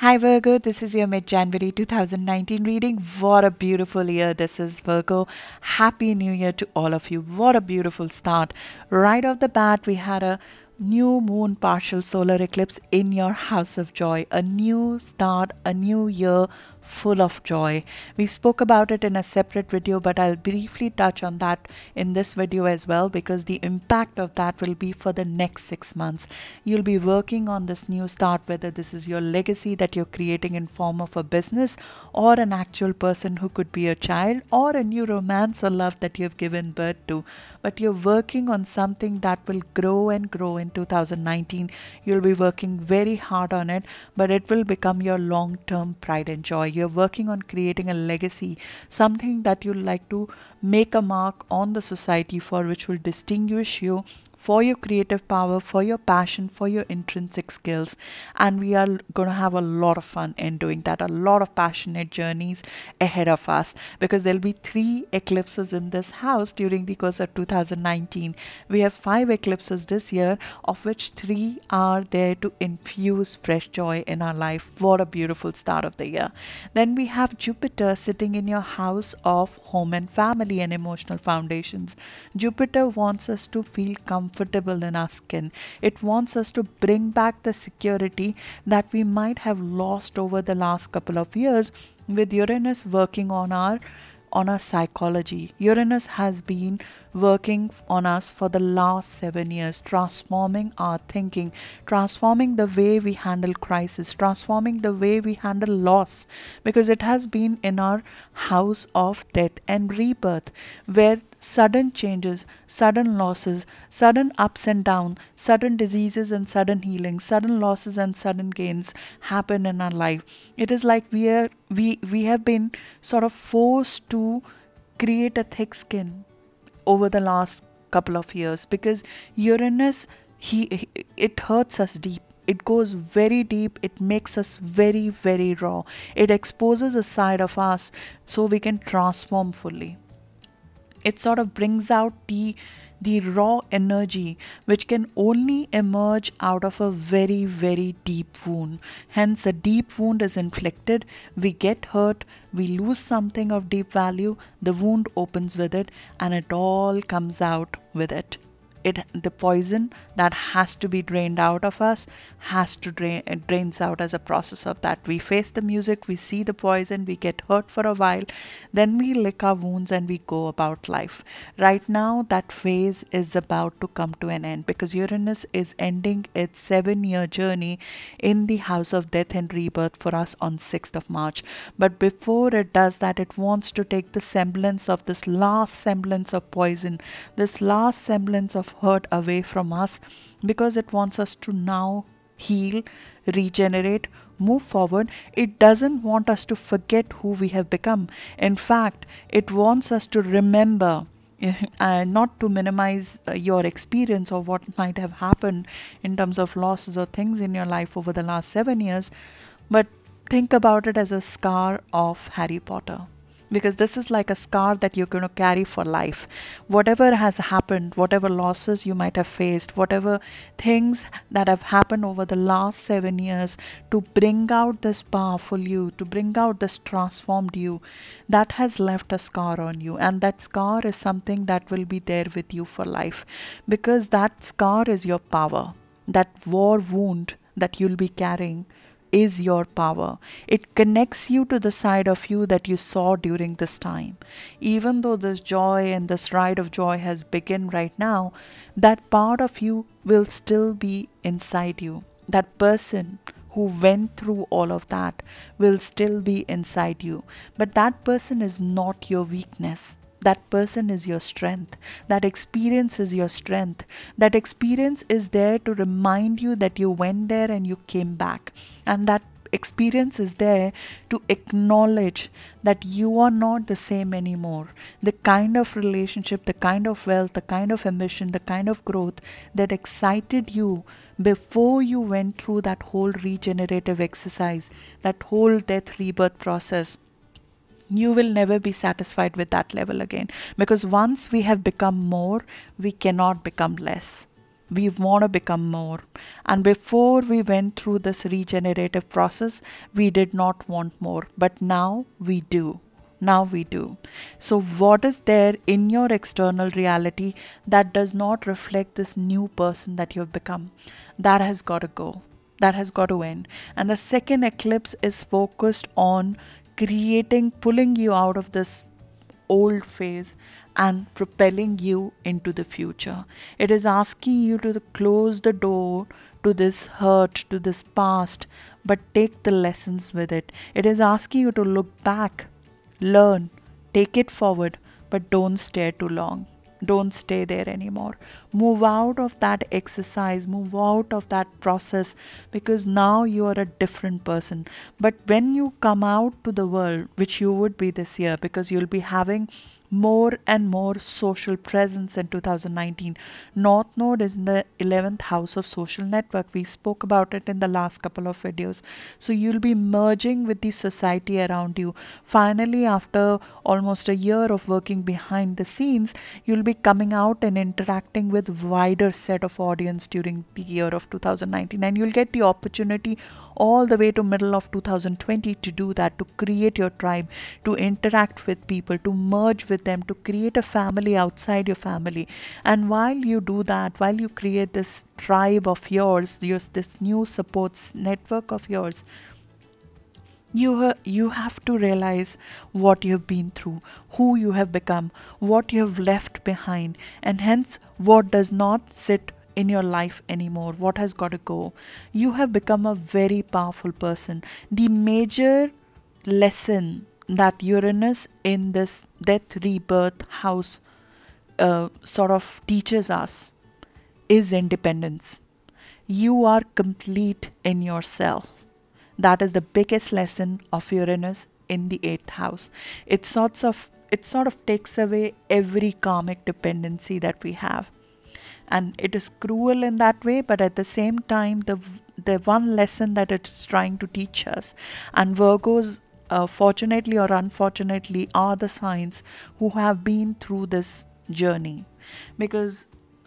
Hi Virgo, this is your mid-January 2019 reading. What a beautiful year this is, Virgo. Happy New Year to all of you. What a beautiful start. Right off the bat, we had a new moon partial solar eclipse in your house of joy. A new start, a new year full of joy. We spoke about it in a separate video, but I'll briefly touch on that in this video as well, because the impact of that will be for the next 6 months. You'll be working on this new start, whether this is your legacy that you're creating in form of a business or an actual person who could be a child or a new romance or love that you've given birth to. But you're working on something that will grow and grow in 2019. You'll be working very hard on it, but it will become your long-term pride and joy. You're working on creating a legacy, something that you'd like to make a mark on the society for, which will distinguish you for your creative power, for your passion, for your intrinsic skills. And we are going to have a lot of fun in doing that, a lot of passionate journeys ahead of us, because there'll be 3 eclipses in this house during the course of 2019. We have 5 eclipses this year, of which 3 are there to infuse fresh joy in our life. What a beautiful start of the year. Then we have Jupiter sitting in your house of home and family and emotional foundations. Jupiter wants us to feel comfortable in our skin. It wants us to bring back the security that we might have lost over the last couple of years, with Uranus working on our psychology. Uranus has been working on us for the last 7 years, transforming our thinking, transforming the way we handle crisis, transforming the way we handle loss, because it has been in our house of death and rebirth, where sudden changes, sudden losses, sudden ups and downs, sudden diseases and sudden healing, sudden losses and sudden gains happen in our life. It is like we have been sort of forced to create a thick skin over the last couple of years, because Uranus, it hurts us deep. It goes very deep. It makes us very, very raw. It exposes a side of us so we can transform fully. It sort of brings out the raw energy, which can only emerge out of a very, very deep wound. Hence, a deep wound is inflicted. We get hurt, we lose something of deep value, the wound opens with it, and it all comes out with it. The poison that has to be drained out of us has to it drains out as a process of that. We face the music, we see the poison, we get hurt for a while, then we lick our wounds and we go about life. Right now, that phase is about to come to an end, because Uranus is ending its 7-year journey in the house of death and rebirth for us on 6th of March. But before it does that, it wants to take the semblance of this last semblance of poison, this last semblance of hurt away from us, because it wants us to now heal, regenerate, move forward. It doesn't want us to forget who we have become. In fact, it wants us to remember, not to minimize your experience or what might have happened in terms of losses or things in your life over the last 7 years, but think about it as a scar of Harry Potter. Because this is like a scar that you're going to carry for life. Whatever has happened, whatever losses you might have faced, whatever things that have happened over the last 7 years to bring out this powerful you, to bring out this transformed you, that has left a scar on you. And that scar is something that will be there with you for life, because that scar is your power. That war wound that you'll be carrying is your power. It connects you to the side of you that you saw during this time. Even though this joy and this ride of joy has begun right now, that part of you will still be inside you. That person who went through all of that will still be inside you. But that person is not your weakness. That person is your strength. That experience is your strength. That experience is there to remind you that you went there and you came back. And that experience is there to acknowledge that you are not the same anymore. The kind of relationship, the kind of wealth, the kind of ambition, the kind of growth that excited you before you went through that whole regenerative exercise, that whole death rebirth process, you will never be satisfied with that level again. Because once we have become more, we cannot become less. We want to become more. And before we went through this regenerative process, we did not want more. But now we do. Now we do. So, what is there in your external reality that does not reflect this new person that you've become? That has got to go. That has got to end. And the second eclipse is focused on creating, pulling you out of this old phase and propelling you into the future. It is asking you to close the door to this hurt, to this past, but take the lessons with it. It is asking you to look back, learn, take it forward, but don't stay too long. Don't stay there anymore. Move out of that exercise, move out of that process, because now you are a different person. But when you come out to the world, which you would be this year, because you'll be having more and more social presence in 2019. North Node is in the 11th house of social network. We spoke about it in the last couple of videos. So you'll be merging with the society around you. Finally, after almost a year of working behind the scenes, you'll be coming out and interacting with wider set of audience during the year of 2019, and you'll get the opportunity all the way to middle of 2020 to do that, to create your tribe, to interact with people, to merge with them, to create a family outside your family. And while you do that, while you create this tribe of yours, this new supports network of yours, you have to realize what you've been through, who you have become, what you have left behind, and hence what does not sit in your life anymore, what has got to go. You have become a very powerful person. The major lesson that Uranus in this death rebirth house sort of teaches us is independence. You are complete in yourself. That is the biggest lesson of Uranus in the 8th house. It sort of takes away every karmic dependency that we have. And it is cruel in that way, but at the same time, the one lesson that it's trying to teach us, and Virgos, fortunately or unfortunately, are the signs who have been through this journey, because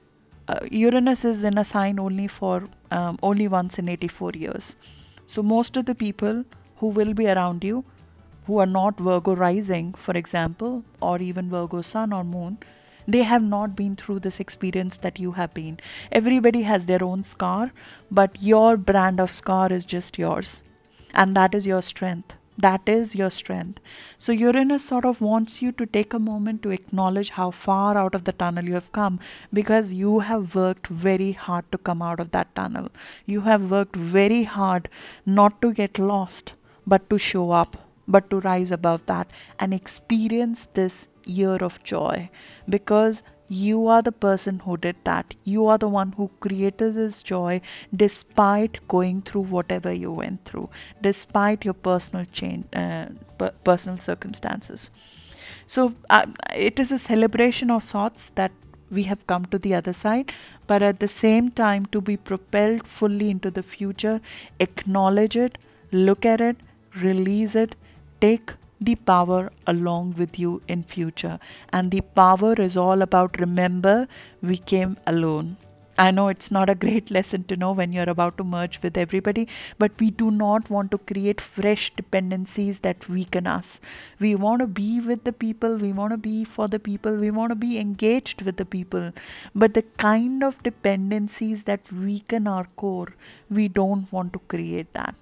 Uranus is in a sign only for only once in 84 years. So most of the people who will be around you, who are not Virgo rising, for example, or even Virgo sun or moon, they have not been through this experience that you have been. Everybody has their own scar, but your brand of scar is just yours. And that is your strength. That is your strength. So Uranus sort of wants you to take a moment to acknowledge how far out of the tunnel you have come, because you have worked very hard to come out of that tunnel. You have worked very hard not to get lost, but to show up, but to rise above that and experience this year of joy, because you are the person who did that. You are the one who created this joy despite going through whatever you went through, despite your personal change, personal circumstances. So it is a celebration of sorts that we have come to the other side, but at the same time, to be propelled fully into the future, acknowledge it, look at it, release it, take the power along with you in future. And the power is all about, remember, we came alone. I know it's not a great lesson to know when you're about to merge with everybody, but we do not want to create fresh dependencies that weaken us. We want to be with the people, we want to be for the people, we want to be engaged with the people. But the kind of dependencies that weaken our core, we don't want to create that.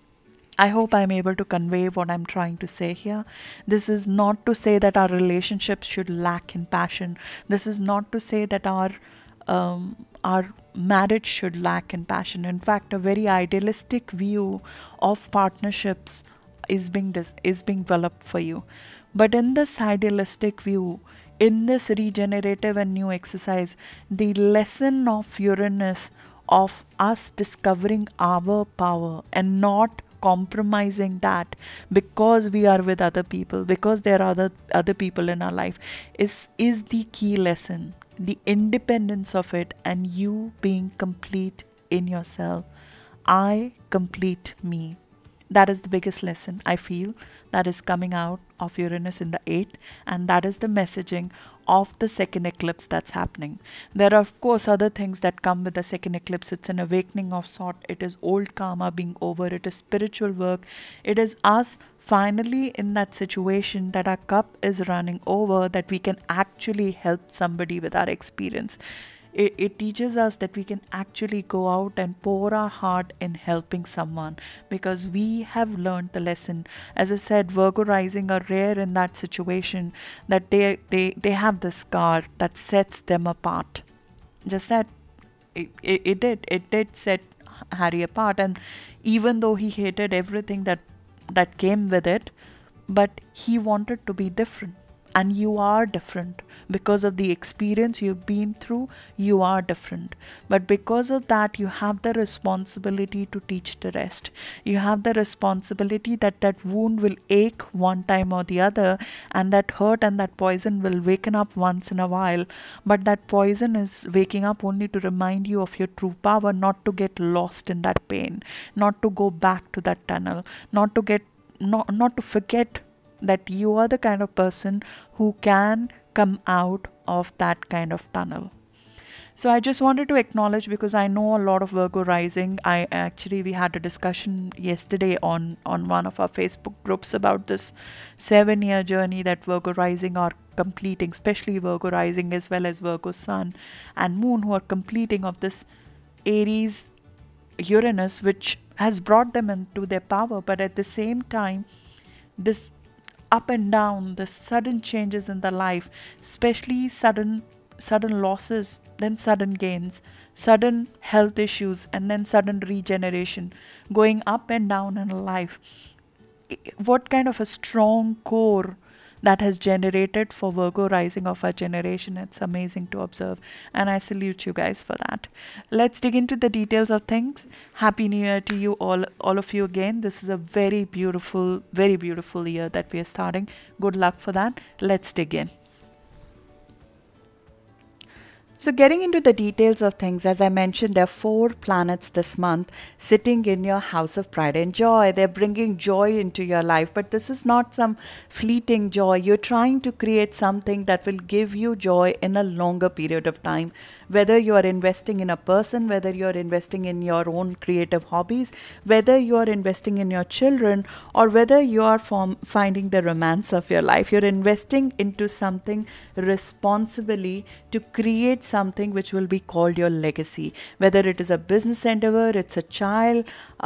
I hope I'm able to convey what I'm trying to say here. This is not to say that our relationships should lack in passion. This is not to say that our marriage should lack in passion. In fact, a very idealistic view of partnerships is being developed for you. But in this idealistic view, in this regenerative and new exercise, the lesson of Uranus, of us discovering our power and not compromising that because we are with other people, because there are other people in our life, is the key lesson. The independence of it, and you being complete in yourself. I complete me. That is the biggest lesson I feel that is coming out of Uranus in the 8th, and that is the messaging of the second eclipse that's happening. There are of course other things that come with the second eclipse. It's an awakening of sort. It is old karma being over. It is spiritual work. It is us finally in that situation that our cup is running over, that we can actually help somebody with our experience. It teaches us that we can actually go out and pour our heart in helping someone, because we have learned the lesson. As I said, Virgo rising are rare in that situation, that they have the scar that sets them apart. Just that it did set Harry apart, and even though he hated everything that came with it, but he wanted to be different. And you are different because of the experience you've been through. You are different, but because of that you have the responsibility to teach the rest. You have the responsibility that that wound will ache one time or the other, and that hurt and that poison will waken up once in a while, but that poison is waking up only to remind you of your true power, not to get lost in that pain, not to go back to that tunnel, not to forget that you are the kind of person who can come out of that kind of tunnel. So I just wanted to acknowledge, because I know a lot of Virgo rising. We had a discussion yesterday on one of our Facebook groups about this 7-year journey that Virgo rising are completing, especially Virgo rising as well as Virgo sun and moon, who are completing of this Aries Uranus, which has brought them into their power. But at the same time, this up and down, the sudden changes in the life, especially sudden losses, then sudden gains, sudden health issues, and then sudden regeneration, going up and down in life. What kind of a strong core that has generated for Virgo rising of our generation. It's amazing to observe, and I salute you guys for that. Let's dig into the details of things. Happy New Year to you all of you again. This is a very beautiful year that we are starting. Good luck for that. Let's dig in. So getting into the details of things, as I mentioned, there are 4 planets this month sitting in your house of pride and joy. They're bringing joy into your life, but this is not some fleeting joy. You're trying to create something that will give you joy in a longer period of time. Whether you are investing in a person, whether you are investing in your own creative hobbies, whether you are investing in your children, or whether you are finding the romance of your life, you're investing into something responsibly to create something which will be called your legacy. Whether it is a business endeavor, it's a child,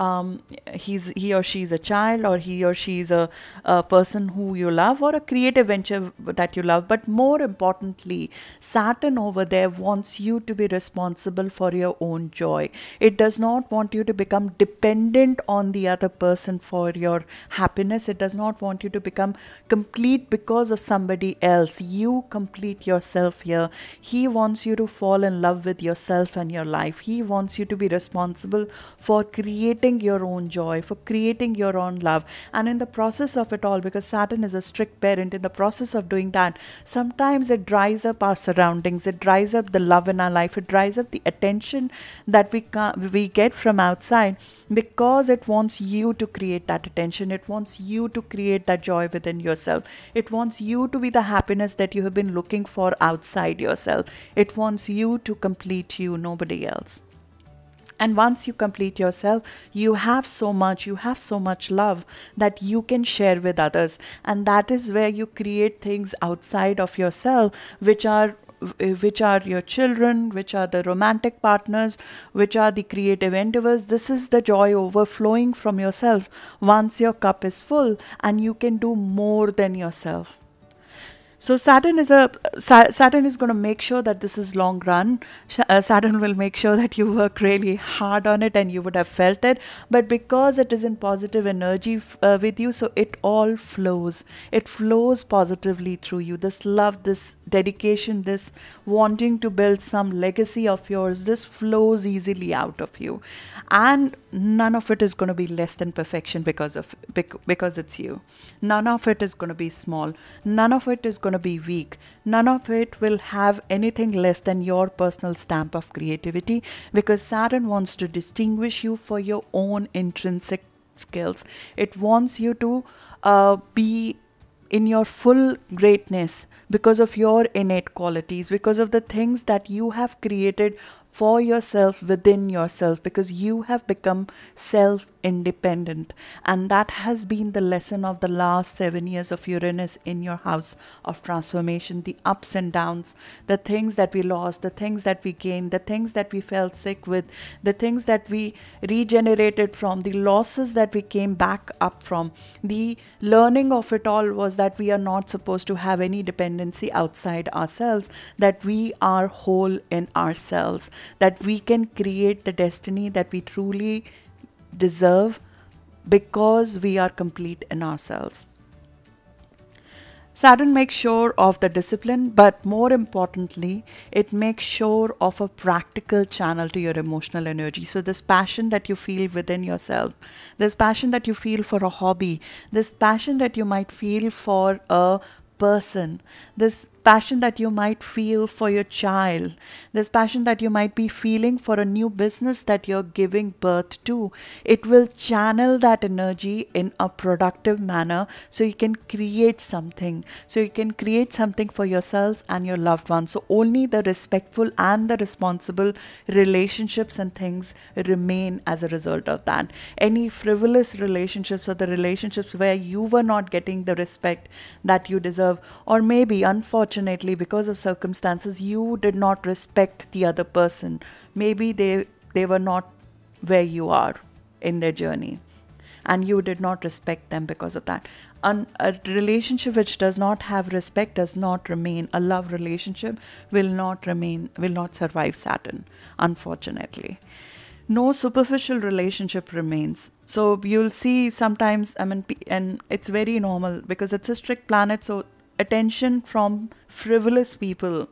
he or she is a child, or he or she is a person who you love, or a creative venture that you love. But more importantly, Saturn over there wants you to be responsible for your own joy. It does not want you to become dependent on the other person for your happiness. It does not want you to become complete because of somebody else. You complete yourself here. He wants you to fall in love with yourself and your life. He wants you to be responsible for creating your own joy, for creating your own love. And in the process of it all, because Saturn is a strict parent, in the process of doing that, sometimes it dries up our surroundings, it dries up the love in our life, it dries up the attention that we get from outside, because it wants you to create that attention. It wants you to create that joy within yourself. It wants you to be the happiness that you have been looking for outside yourself. It wants you to complete you, nobody else. And once you complete yourself, you have so much love that you can share with others. And that is where you create things outside of yourself, which are your children, which are the romantic partners, which are the creative endeavors. This is the joy overflowing from yourself once your cup is full, and you can do more than yourself. So Saturn is going to make sure that this is long run. Saturn will make sure that you work really hard on it, and you would have felt it. But because it is in positive energy with you, so it all flows. It flows positively through you. This love, this dedication, this wanting to build some legacy of yours, this flows easily out of you. And none of it is going to be less than perfection because it's you. None of it is going to be small. None of it is going to be weak. None of it will have anything less than your personal stamp of creativity, because Saturn wants to distinguish you for your own intrinsic skills. It wants you to be in your full greatness because of your innate qualities, because of the things that you have created for yourself within yourself, because you have become self-independent. And that has been the lesson of the last 7 years of Uranus in your house of transformation. The ups and downs, the things that we lost, the things that we gained, the things that we felt sick with, the things that we regenerated from, the losses that we came back up from. The learning of it all was that we are not supposed to have any dependency outside ourselves, that we are whole in ourselves, that we can create the destiny that we truly deserve because we are complete in ourselves. Saturn makes sure of the discipline, but more importantly, it makes sure of a practical channel to your emotional energy. So this passion that you feel within yourself, this passion that you feel for a hobby, this passion that you might feel for a person, this passion that you might feel for your child, this passion that you might be feeling for a new business that you're giving birth to, it will channel that energy in a productive manner so you can create something. So you can create something for yourselves and your loved ones. So only the respectful and the responsible relationships and things remain as a result of that. Any frivolous relationships, or the relationships where you were not getting the respect that you deserve, or maybe unfortunately because of circumstances you did not respect the other person, maybe they were not where you are in their journey and you did not respect them because of that. A relationship which does not have respect does not remain. A love relationship will not survive Saturn, unfortunately. No superficial relationship remains. So you'll see sometimes, and it's very normal because it's a strict planet, so attention from frivolous people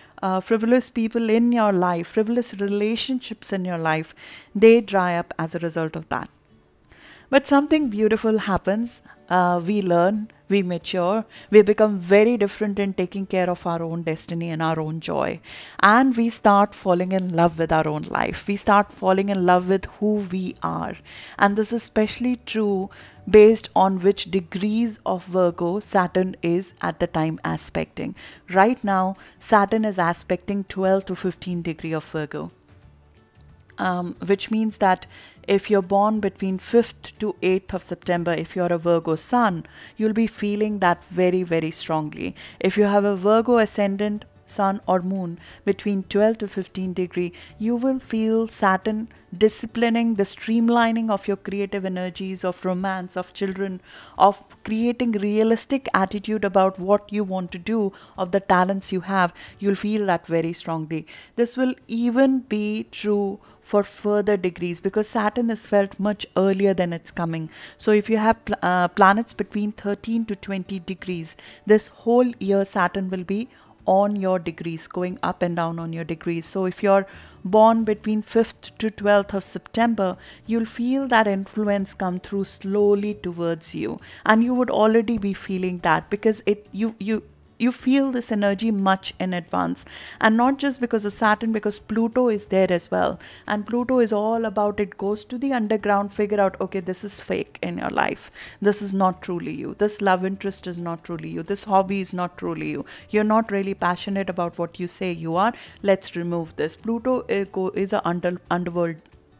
in your life, frivolous relationships in your life, they dry up as a result of that. But something beautiful happens. We learn, we mature, we become very different in taking care of our own destiny and our own joy. And we start falling in love with our own life. We start falling in love with who we are. And this is especially true based on which degrees of Virgo Saturn is at the time aspecting. Right now, Saturn is aspecting 12 to 15 degree of Virgo. Which means that if you're born between 5th to 8th of September, if you're a Virgo sun, you'll be feeling that very, very strongly. If you have a Virgo ascendant, sun or moon between 12 to 15 degree, you will feel Saturn disciplining the streamlining of your creative energies, of romance, of children, of creating realistic attitude about what you want to do, of the talents you have. You'll feel that very strongly. This will even be true for further degrees because Saturn is felt much earlier than it's coming. So if you have planets between 13 to 20 degrees, this whole year Saturn will be on your degrees, going up and down on your degrees. So if you're born between 5th to 12th of September, you'll feel that influence come through slowly towards you, and you would already be feeling that because you feel this energy much in advance. And not just because of Saturn, because Pluto is there as well. And Pluto is all about, it goes to the underground, figure out, okay, this is fake in your life. This is not truly you. This love interest is not truly you. This hobby is not truly you. You're not really passionate about what you say you are. Let's remove this. Pluto is an underworld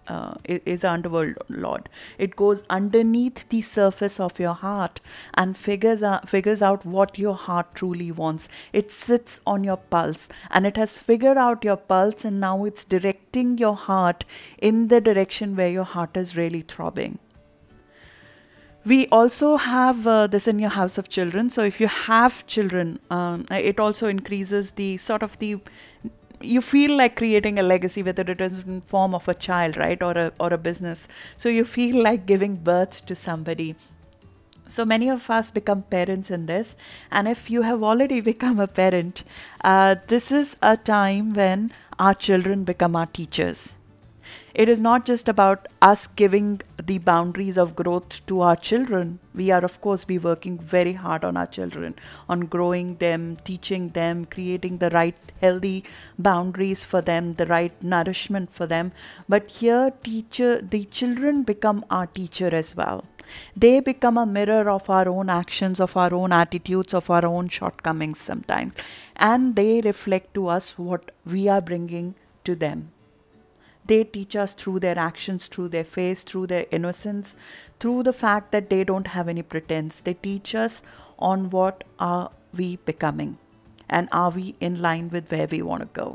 lord. It goes underneath the surface of your heart and figures out what your heart truly wants. It sits on your pulse and it has figured out your pulse, and now it's directing your heart in the direction where your heart is really throbbing. We also have this in your house of children. So if you have children, it also increases the you feel like creating a legacy, whether it is in form of a child, right, or a business. So you feel like giving birth to somebody. So many of us become parents in this, and if you have already become a parent, this is a time when our children become our teachers. It is not just about us giving the boundaries of growth to our children, we are of course be working very hard on our children, on growing them, teaching them, creating the right healthy boundaries for them, the right nourishment for them. But here the children become our teacher as well. They become a mirror of our own actions, of our own attitudes, of our own shortcomings sometimes, and they reflect to us what we are bringing to them. They teach us through their actions, through their face, through their innocence, through the fact that they don't have any pretense. They teach us on what are we becoming and are we in line with where we want to go.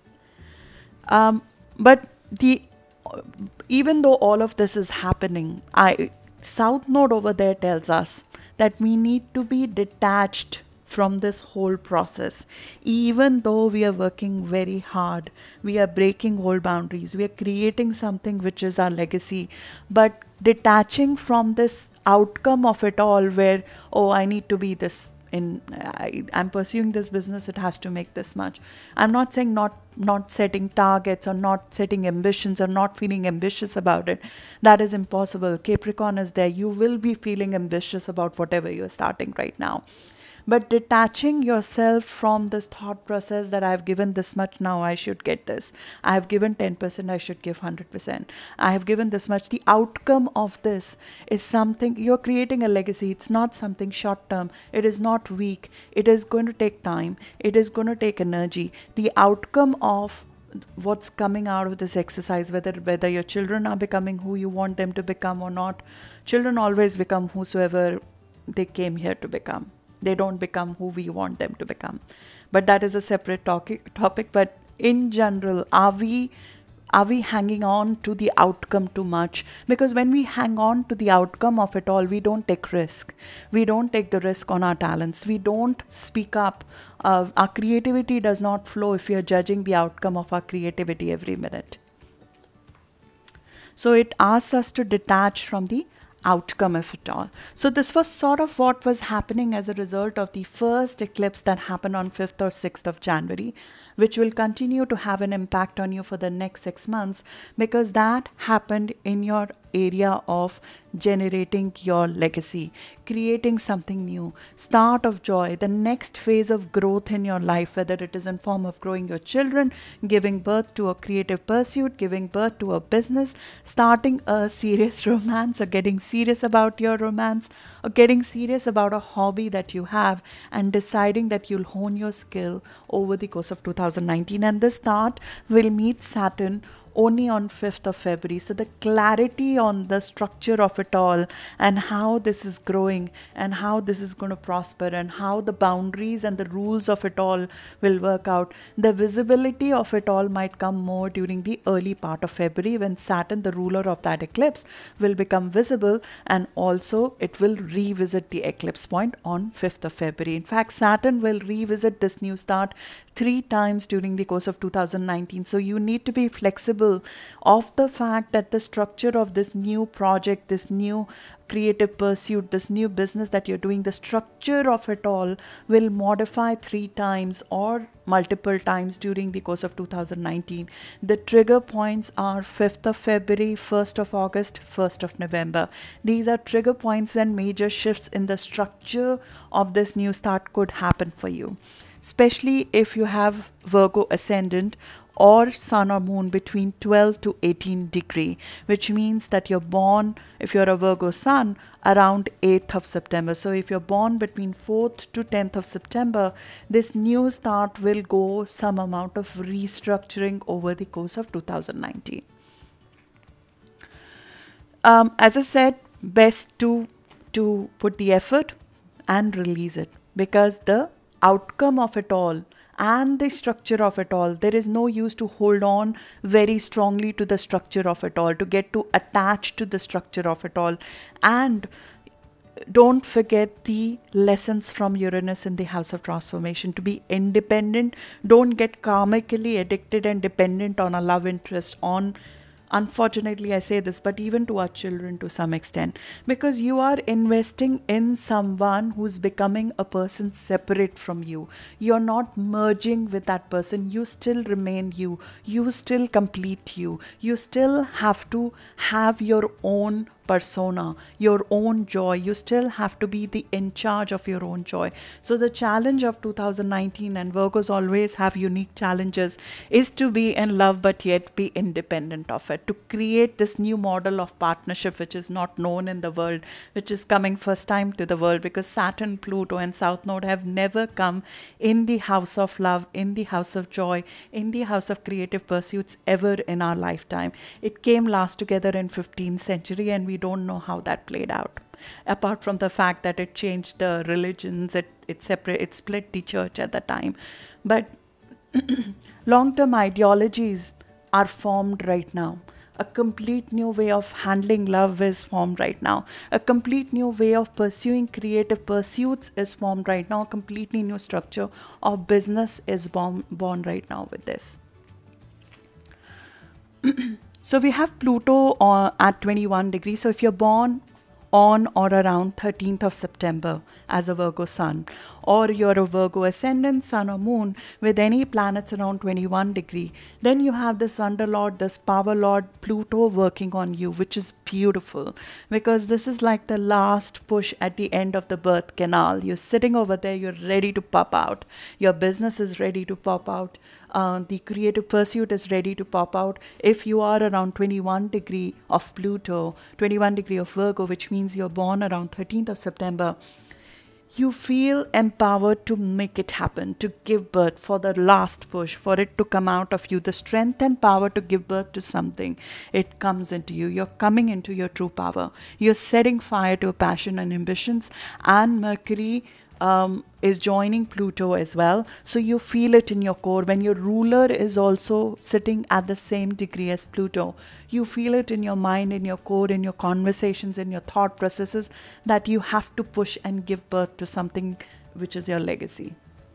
But even though all of this is happening, South Node over there tells us that we need to be detached from this whole process. Even though we are working very hard, we are breaking old boundaries, we are creating something which is our legacy, but detaching from this outcome of it all where, oh, I need to be this, I'm pursuing this business, it has to make this much. I'm not saying not setting targets or not setting ambitions or not feeling ambitious about it. That is impossible. Capricorn is there. You will be feeling ambitious about whatever you're starting right now. But detaching yourself from this thought process that I've given this much, now I should get this. I have given 10%, I should give 100%. I have given this much. The outcome of this is something, you're creating a legacy. It's not something short term. It is not weak. It is going to take time. It is going to take energy. The outcome of what's coming out of this exercise, whether your children are becoming who you want them to become or not, children always become whosoever they came here to become. They don't become who we want them to become. But that is a separate topic. But in general, are we hanging on to the outcome too much? Because when we hang on to the outcome of it all, we don't take risk. We don't take the risk on our talents. We don't speak up. Our creativity does not flow if we are judging the outcome of our creativity every minute. So it asks us to detach from the outcome of it all. So this was sort of what was happening as a result of the first eclipse that happened on 5th or 6th of January, which will continue to have an impact on you for the next 6 months, because that happened in your area of generating your legacy, creating something new, start of joy, the next phase of growth in your life, whether it is in form of growing your children, giving birth to a creative pursuit, giving birth to a business, starting a serious romance or getting serious about your romance, or getting serious about a hobby that you have and deciding that you'll hone your skill over the course of 2019. And this start will meet Saturn only on 5th of February. So the clarity on the structure of it all and how this is growing and how this is going to prosper and how the boundaries and the rules of it all will work out. The visibility of it all might come more during the early part of February, when Saturn, the ruler of that eclipse, will become visible, and also it will revisit the eclipse point on 5th of February. In fact, Saturn will revisit this new start 3 times during the course of 2019. So you need to be flexible of the fact that the structure of this new project, this new creative pursuit, this new business that you're doing, the structure of it all will modify 3 times or multiple times during the course of 2019. The trigger points are 5th of February, 1st of August, 1st of November. These are trigger points when major shifts in the structure of this new start could happen for you. Especially if you have Virgo ascendant or sun or moon between 12 to 18 degree, which means that you're born, if you're a Virgo sun, around 8th of September. So if you're born between 4th to 10th of September, this new start will go some amount of restructuring over the course of 2019. As I said, best to put the effort and release it, because the outcome of it all and the structure of it all, there is no use to hold on very strongly to the structure of it all, to get too attached to the structure of it all. And don't forget the lessons from Uranus in the house of transformation, to be independent. Don't get karmically addicted and dependent on a love interest, on unfortunately I say this, but even to our children to some extent, because you are investing in someone who's becoming a person separate from you. You're not merging with that person. You still remain you. You still complete you. You still have to have your own persona, your own joy. You still have to be the in charge of your own joy. So the challenge of 2019, and Virgos always have unique challenges, is to be in love but yet be independent of it, to create this new model of partnership which is not known in the world, which is coming first time to the world, because Saturn, Pluto and South Node have never come in the house of love, in the house of joy, in the house of creative pursuits ever in our lifetime. It came last together in 15th century, and we don't know how that played out, apart from the fact that it changed the religions, it split the church at the time. But long-term ideologies are formed right now. A complete new way of handling love is formed right now. A complete new way of pursuing creative pursuits is formed right now. A completely new structure of business is born right now with this. So we have Pluto at 21 degrees. So if you're born on or around 13th of September as a Virgo sun, or you're a Virgo ascendant, sun or moon with any planets around 21 degree, then you have this underlord, this power lord Pluto working on you, which is beautiful, because this is like the last push at the end of the birth canal. You're sitting over there, you're ready to pop out. Your business is ready to pop out. The creative pursuit is ready to pop out. If you are around 21 degree of Pluto, 21 degree of Virgo, which means you're born around 13th of September, you feel empowered to make it happen, to give birth, for the last push, for it to come out of you. The strength and power to give birth to something, it comes into you. You're coming into your true power. You're setting fire to your passion and ambitions, and Mercury is joining Pluto as well. So you feel it in your core. When your ruler is also sitting at the same degree as Pluto, you feel it in your mind, in your core, in your conversations, in your thought processes, that you have to push and give birth to something which is your legacy.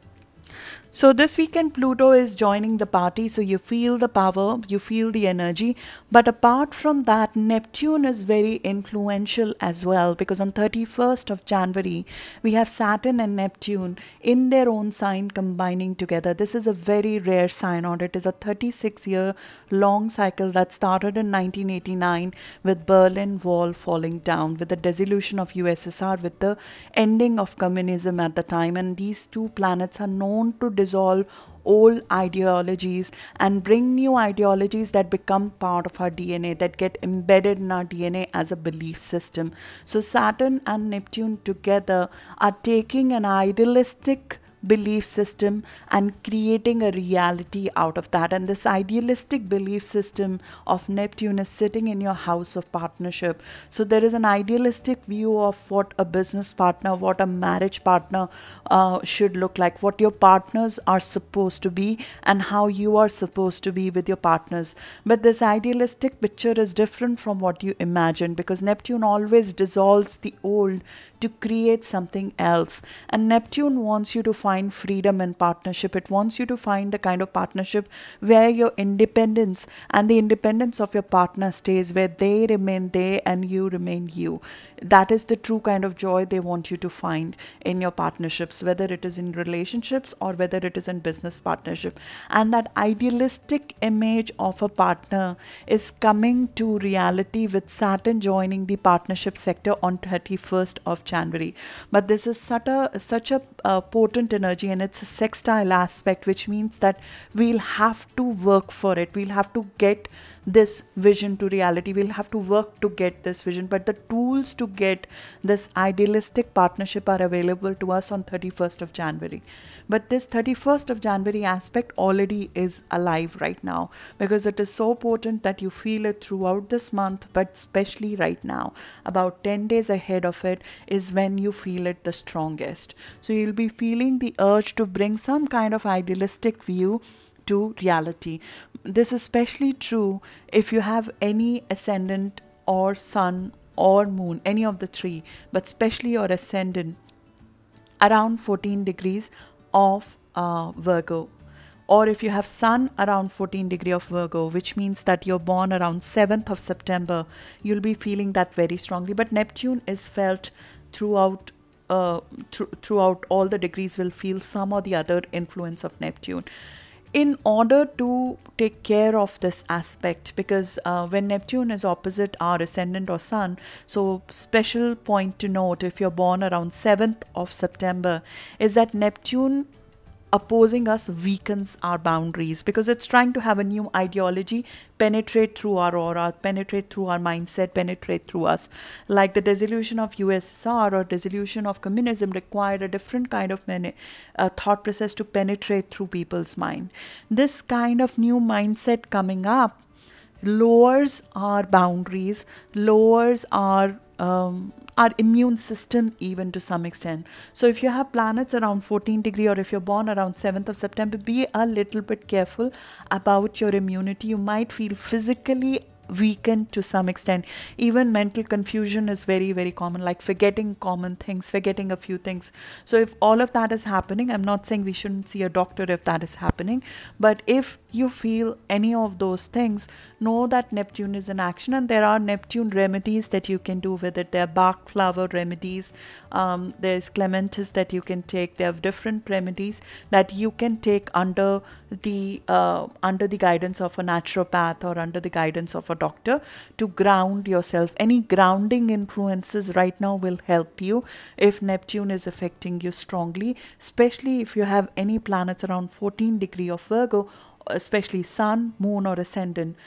So this weekend Pluto is joining the party, so you feel the power, you feel the energy. But apart from that, Neptune is very influential as well, because on 31st of January, we have Saturn and Neptune in their own sign combining together. This is a very rare synod. It is a 36-year long cycle that started in 1989 with Berlin Wall falling down, with the dissolution of USSR, with the ending of communism at the time. And these two planets are known to dissolve old ideologies and bring new ideologies that become part of our DNA, that get embedded in our DNA as a belief system. So Saturn and Neptune together are taking an idealistic belief system and creating a reality out of that. And this idealistic belief system of Neptune is sitting in your house of partnership. So there is an idealistic view of what a business partner, what a marriage partner should look like, what your partners are supposed to be, and how you are supposed to be with your partners. But this idealistic picture is different from what you imagine, because Neptune always dissolves the old to create something else. And Neptune wants you to find freedom and partnership. It wants you to find the kind of partnership where your independence and the independence of your partner stays, where they remain they and you remain you. That is the true kind of joy they want you to find in your partnerships, whether it is in relationships or whether it is in business partnership. And that idealistic image of a partner is coming to reality with Saturn joining the partnership sector on 31st of January. But this is such a potent energy, and it's a sextile aspect, which means that we'll have to work for it. We'll have to get this vision to reality. We'll have to work to get this vision, but the tools to get this idealistic partnership are available to us on 31st of January. But this 31st of January aspect already is alive right now, because it is so potent that you feel it throughout this month, but especially right now, about 10 days ahead of it is when you feel it the strongest. So you'll be feeling the urge to bring some kind of idealistic view to reality. This is especially true if you have any ascendant or sun or moon, any of the three, but especially your ascendant around 14 degrees of Virgo. or if you have Sun around 14 degree of Virgo, which means that you're born around 7th of September, you'll be feeling that very strongly. But Neptune is felt throughout, throughout all the degrees will feel some or the other influence of Neptune. In order to take care of this aspect, because when Neptune is opposite our ascendant or Sun, so special point to note if you're born around 7th of September is that Neptune opposing us weakens our boundaries, because it's trying to have a new ideology penetrate through our aura, penetrate through our mindset, penetrate through us. Like the dissolution of USSR or dissolution of communism required a different kind of thought process to penetrate through people's mind. This kind of new mindset coming up lowers our boundaries, lowers our immune system even to some extent. So if you have planets around 14 degree, or if you're born around 7th of September, be a little bit careful about your immunity. You might feel physically weakened to some extent. Even mental confusion is very, very common, like forgetting common things, forgetting a few things. So if all of that is happening, I'm not saying we shouldn't see a doctor if that is happening, but if you feel any of those things, know that Neptune is in action, and there are Neptune remedies that you can do with it. There are Bach flower remedies, there's clematis that you can take. There are different remedies that you can take under the guidance of a naturopath or under the guidance of a doctor to ground yourself. Any grounding influences right now will help you if Neptune is affecting you strongly, especially if you have any planets around 14 degree of Virgo, especially Sun, Moon or Ascendant,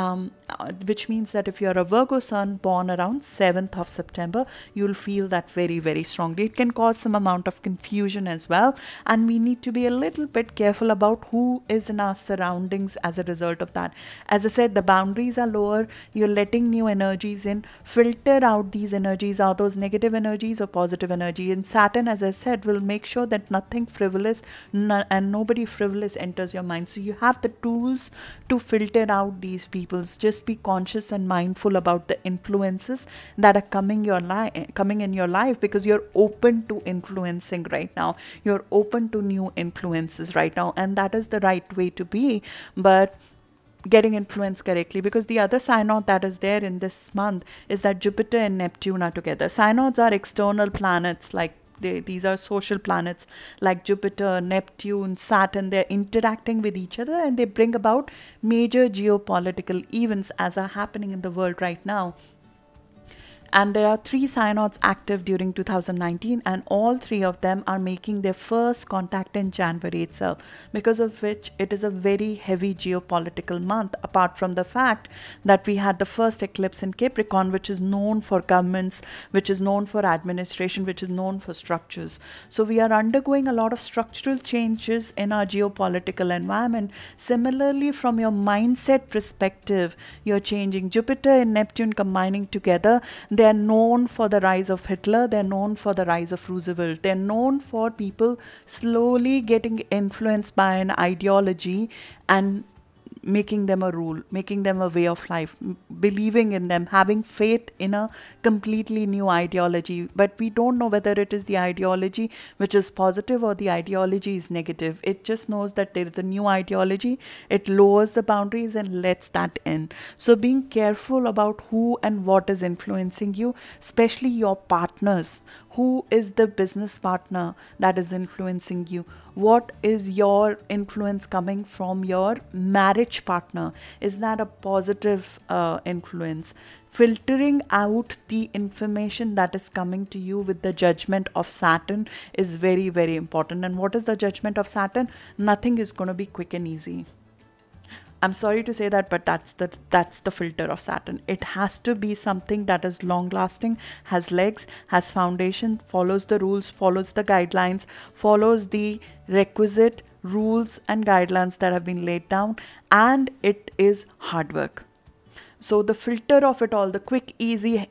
which means that if you're a Virgo Sun born around 7th of September, you'll feel that very, very strongly. It can cause some amount of confusion as well, and we need to be a little bit careful about who is in our surroundings as a result of that. As I said, the boundaries are lower, you're letting new energies in. Filter out these energies. Are those negative energies or positive energy? And Saturn, as I said, will make sure that nothing frivolous and nobody frivolous enters your mind. So you have the tools to filter out these people. Just be conscious and mindful about the influences that are coming in your life, because you're open to influencing right now. You're open to new influences right now, and that is the right way to be. But getting influenced correctly, because the other synod that is there in this month is that Jupiter and Neptune are together. Synods are external planets, like these are social planets like Jupiter, Neptune, Saturn. They're interacting with each other, and they bring about major geopolitical events as are happening in the world right now. And there are 3 synods active during 2019, and all 3 of them are making their first contact in January itself, because of which it is a very heavy geopolitical month, apart from the fact that we had the first eclipse in Capricorn, which is known for governments, which is known for administration, which is known for structures. So we are undergoing a lot of structural changes in our geopolitical environment. Similarly, from your mindset perspective, you're changing. Jupiter and Neptune combining together, they're known for the rise of Hitler, they're known for the rise of Roosevelt, they're known for people slowly getting influenced by an ideology and making them a rule, making them a way of life, believing in them, having faith in a completely new ideology. But we don't know whether it is the ideology which is positive or the ideology is negative. It just knows that there is a new ideology, it lowers the boundaries and lets that in. So being careful about who and what is influencing you, especially your partners. Who is the business partner that is influencing you? What is your influence coming from your marriage partner? Is that a positive influence? Filtering out the information that is coming to you with the judgment of Saturn is very, very important. And what is the judgment of Saturn? Nothing is going to be quick and easy. I'm sorry to say that, but that's the filter of Saturn. It has to be something that is long lasting, has legs, has foundation, follows the rules, follows the guidelines, follows the requisite rules and guidelines that have been laid down, and it is hard work. So the filter of it all, the quick, easy,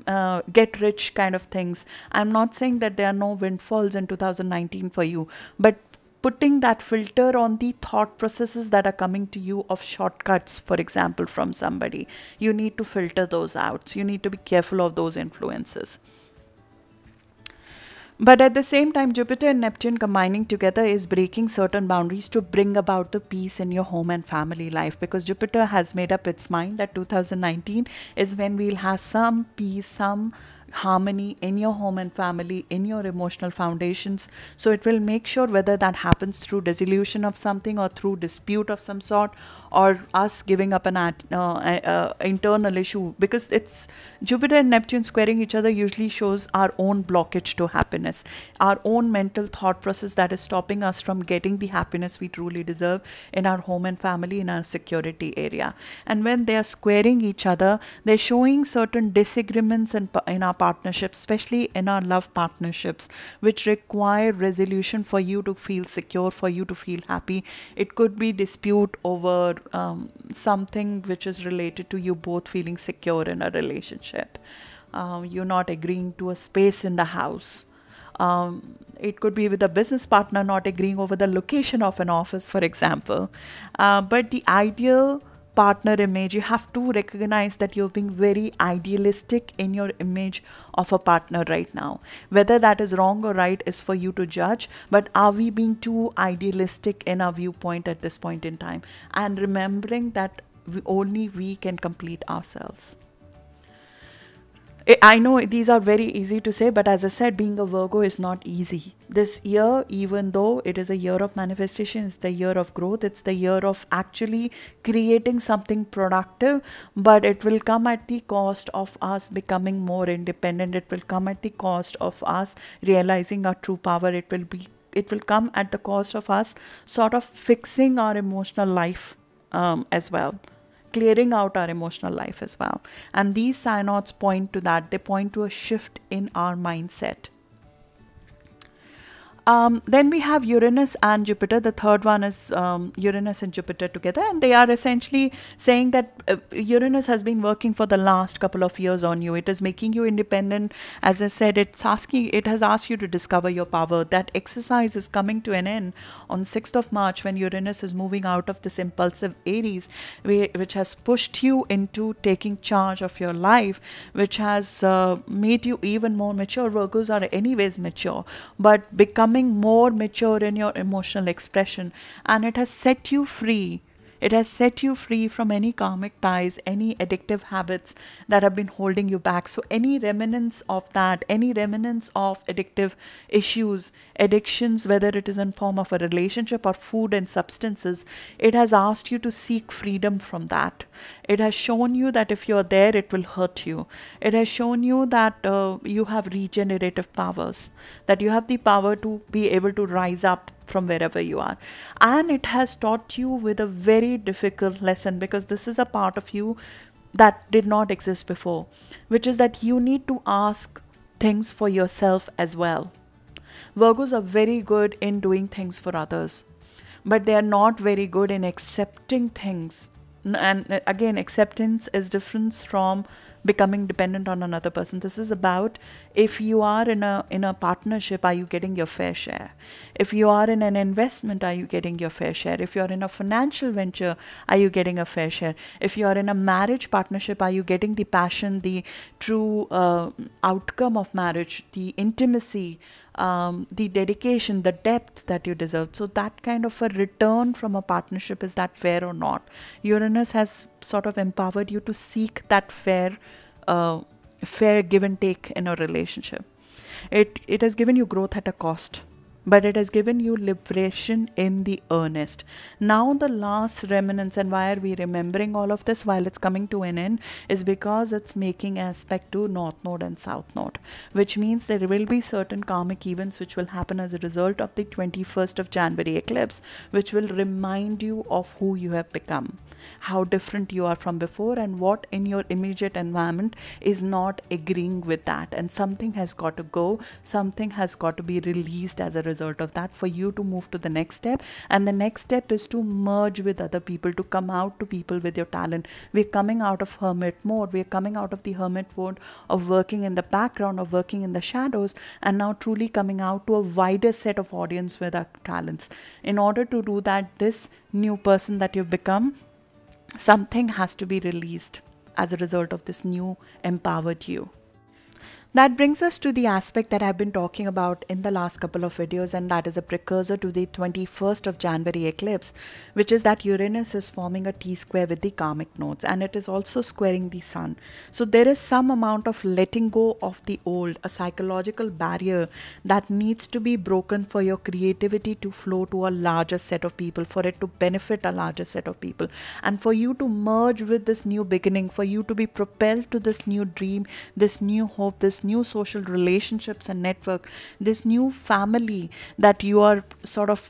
get rich kind of things. I'm not saying that there are no windfalls in 2019 for you, but putting that filter on the thought processes that are coming to you of shortcuts, for example, from somebody. You need to filter those out. So you need to be careful of those influences. But at the same time, Jupiter and Neptune combining together is breaking certain boundaries to bring about the peace in your home and family life, because Jupiter has made up its mind that 2019 is when we'll have some peace, some harmony in your home and family, in your emotional foundations. So it will make sure whether that happens through dissolution of something or through dispute of some sort, or us giving up an internal issue, because it's Jupiter and Neptune squaring each other usually shows our own blockage to happiness, our own mental thought process that is stopping us from getting the happiness we truly deserve in our home and family, in our security area. And when they are squaring each other, they're showing certain disagreements in our partnerships, especially in our love partnerships, which require resolution for you to feel secure, for you to feel happy. It could be dispute over something which is related to you both feeling secure in a relationship. You're not agreeing to a space in the house. It could be with a business partner not agreeing over the location of an office, for example. But the ideal partner image, you have to recognize that you're being very idealistic in your image of a partner right now. Whether that is wrong or right is for you to judge, but are we being too idealistic in our viewpoint at this point in time? And remembering that only we can complete ourselves. I know these are very easy to say, but as I said, being a Virgo is not easy. This year, even though it is a year of manifestation, it's the year of growth, it's the year of actually creating something productive, but it will come at the cost of us becoming more independent. It will come at the cost of us realizing our true power. It will come at the cost of us sort of fixing our emotional life as well, clearing out our emotional life as well. And these synods point to that. They point to a shift in our mindset. Then we have Uranus and Jupiter. The third one is Uranus and Jupiter together, and they are essentially saying that Uranus has been working for the last couple of years on you. It is making you independent. As I said, it has asked you to discover your power. That exercise is coming to an end on 6th of March when Uranus is moving out of this impulsive Aries, which has pushed you into taking charge of your life, which has made you even more mature. Virgos are anyways mature, but becoming more mature in your emotional expression, and it has set you free. It has set you free from any karmic ties, any addictive habits that have been holding you back. So any remnants of that, any remnants of addictive issues, addictions, whether it is in form of a relationship or food and substances, it has asked you to seek freedom from that. It has shown you that if you're there, it will hurt you. It has shown you that you have regenerative powers, that you have the power to be able to rise up from wherever you are. And it has taught you with a very difficult lesson, because this is a part of you that did not exist before, which is that you need to ask things for yourself as well. Virgos are very good in doing things for others, but they are not very good in accepting things. And again, acceptance is different from becoming dependent on another person. This is about, if you are in a partnership, are you getting your fair share? If you are in an investment, are you getting your fair share? If you are in a financial venture, are you getting a fair share? If you are in a marriage partnership, are you getting the passion, the true outcome of marriage, the intimacy, the dedication, the depth that you deserve? So that kind of a return from a partnership, is that fair or not? Uranus has sort of empowered you to seek that fair give and take in a relationship. It has given you growth at a cost, but it has given you liberation in the earnest. Now the last remnants, and why are we remembering all of this while it's coming to an end, is because it's making aspect to North Node and South Node, which means there will be certain karmic events which will happen as a result of the 21st of January eclipse, which will remind you of who you have become, how different you are from before, and what in your immediate environment is not agreeing with that. And something has got to go, something has got to be released as a result of that for you to move to the next step. And the next step is to merge with other people, to come out to people with your talent. We're coming out of hermit mode. We're coming out of the hermit mode of working in the background, of working in the shadows, and now truly coming out to a wider set of audience with our talents. In order to do that, this new person that you've become, something has to be released as a result of this new empowered you. That brings us to the aspect that I've been talking about in the last couple of videos, and that is a precursor to the 21st of January eclipse, which is that Uranus is forming a T-square with the karmic nodes, and it is also squaring the sun. So there is some amount of letting go of the old, a psychological barrier that needs to be broken for your creativity to flow to a larger set of people, for it to benefit a larger set of people, and for you to merge with this new beginning, for you to be propelled to this new dream, this new hope, this new social relationships and network, this new family that you are sort of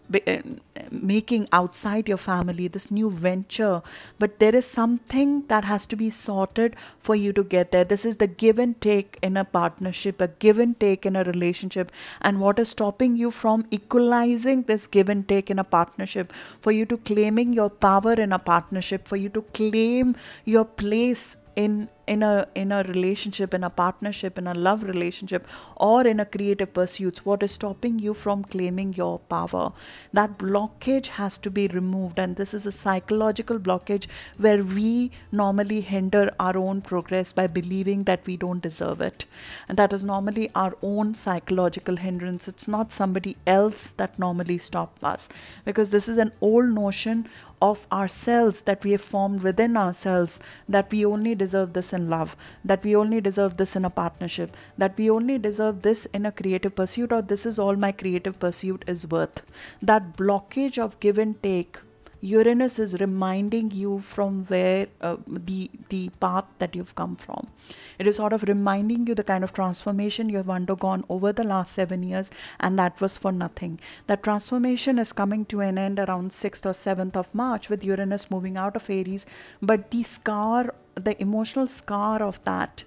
making outside your family, this new venture. But there is something that has to be sorted for you to get there. This is the give and take in a partnership, a give and take in a relationship. And what is stopping you from equalizing this give and take in a partnership, for you to claiming your power in a partnership, for you to claim your place in a relationship, in a partnership, in a love relationship, or in a creative pursuits? What is stopping you from claiming your power? That blockage has to be removed, and this is a psychological blockage where we normally hinder our own progress by believing that we don't deserve it, and that is normally our own psychological hindrance. It's not somebody else that normally stops us, because this is an old notion of ourselves that we have formed within ourselves, that we only deserve this in love, that we only deserve this in a partnership, that we only deserve this in a creative pursuit, or this is all my creative pursuit is worth. That blockage of give and take, Uranus is reminding you from where the path that you've come from. It is sort of reminding you the kind of transformation you have undergone over the last 7 years, and that was for nothing. That transformation is coming to an end around 6th or 7th of March with Uranus moving out of Aries. But the scar, the emotional scar of that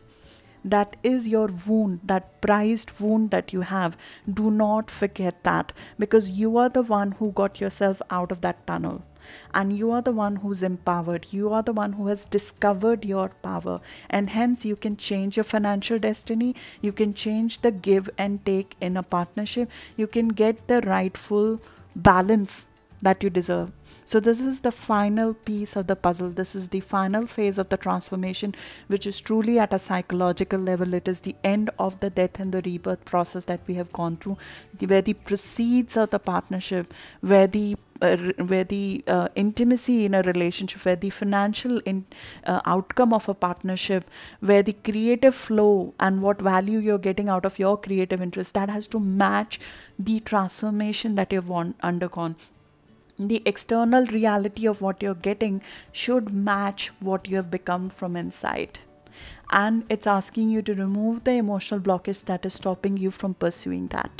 is your wound, that prized wound that you have. Do not forget that, because you are the one who got yourself out of that tunnel. And you are the one who's empowered. You are the one who has discovered your power. And hence you can change your financial destiny. You can change the give and take in a partnership. You can get the rightful balance that you deserve. So this is the final piece of the puzzle. This is the final phase of the transformation, which is truly at a psychological level. It is the end of the death and the rebirth process that we have gone through, where the proceeds of the partnership, where the intimacy in a relationship, where the financial outcome of a partnership, where the creative flow and what value you're getting out of your creative interest, that has to match the transformation that you've undergone. The external reality of what you're getting should match what you have become from inside. And it's asking you to remove the emotional blockage that is stopping you from pursuing that.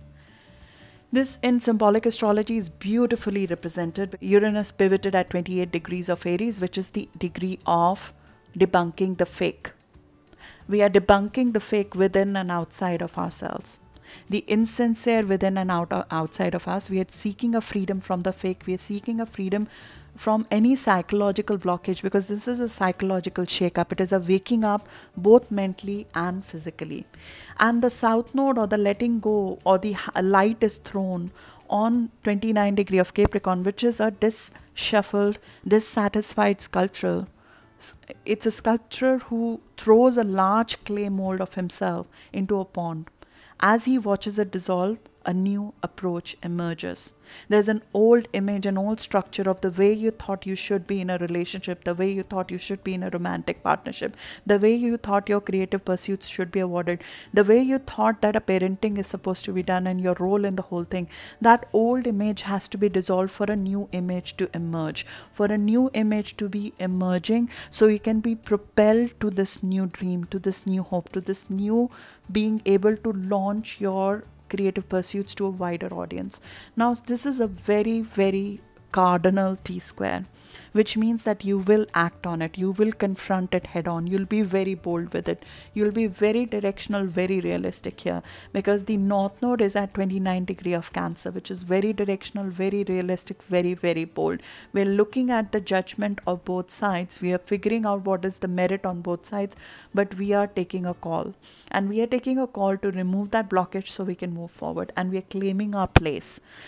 This in symbolic astrology is beautifully represented. Uranus pivoted at 28 degrees of Aries, which is the degree of debunking the fake. We are debunking the fake within and outside of ourselves. The insincere within and outside of us. We are seeking a freedom from the fake. We are seeking a freedom from any psychological blockage, because this is a psychological shake-up. It is a waking up both mentally and physically. And the south node, or the letting go, or the light is thrown on 29 degree of Capricorn, which is a disshuffled, dissatisfied sculpture. It's a sculptor who throws a large clay mold of himself into a pond. As he watches it dissolve, a new approach emerges. There's an old image, an old structure of the way you thought you should be in a relationship, the way you thought you should be in a romantic partnership, the way you thought your creative pursuits should be awarded, the way you thought that a parenting is supposed to be done and your role in the whole thing. That old image has to be dissolved for a new image to emerge, for a new image to be emerging, so you can be propelled to this new dream, to this new hope, to this new being able to launch your creative pursuits to a wider audience. Now, this is a very, very cardinal T-square, which means that you will act on it. You will confront it head on. You'll be very bold with it. You'll be very directional, very realistic here, because the north node is at 29 degree of Cancer, which is very directional, very realistic, very, very bold. We're looking at the judgment of both sides. We are figuring out what is the merit on both sides, but we are taking a call. And we are taking a call to remove that blockage so we can move forward. And we are claiming our place.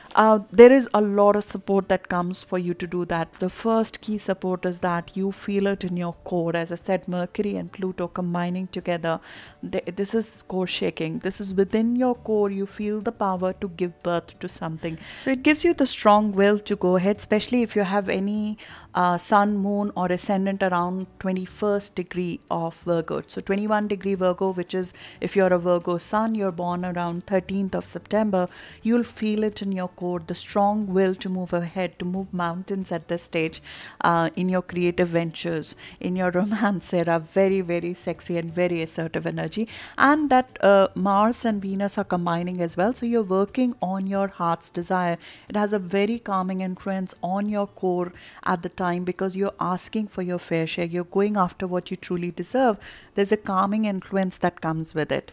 There is a lot of support that comes for you to do that. The first key support is that you feel it in your core. As I said, Mercury and Pluto combining together, this is core shaking. This is within your core. You feel the power to give birth to something. So it gives you the strong will to go ahead, especially if you have any sun, moon, or ascendant around 21st degree of Virgo. So 21 degree Virgo, which is if you're a Virgo sun, you're born around 13th of September, you'll feel it in your core, the strong will to move ahead, to move mountains at this stage, in your creative ventures, in your romance era. Very, very sexy and very assertive energy. And that Mars and Venus are combining as well. So you're working on your heart's desire. It has a very calming influence on your core at the time, because you're asking for your fair share. You're going after what you truly deserve. There's a calming influence that comes with it.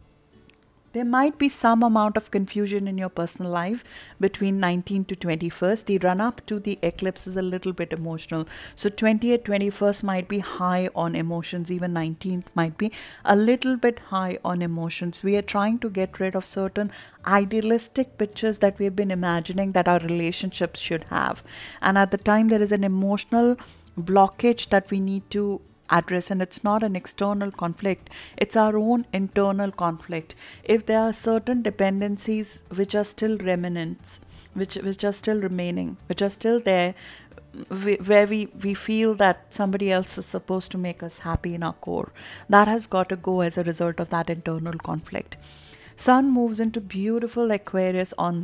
There might be some amount of confusion in your personal life between 19th to 21st. The run up to the eclipse is a little bit emotional. So 20th, 21st might be high on emotions. Even 19th might be a little bit high on emotions. We are trying to get rid of certain idealistic pictures that we have been imagining that our relationships should have. And at the time, there is an emotional blockage that we need to address, and it's not an external conflict, it's our own internal conflict. If there are certain dependencies which are still remnants, which are still remaining, which are still there, where we feel that somebody else is supposed to make us happy in our core, that has got to go as a result of that internal conflict. Sun moves into beautiful Aquarius on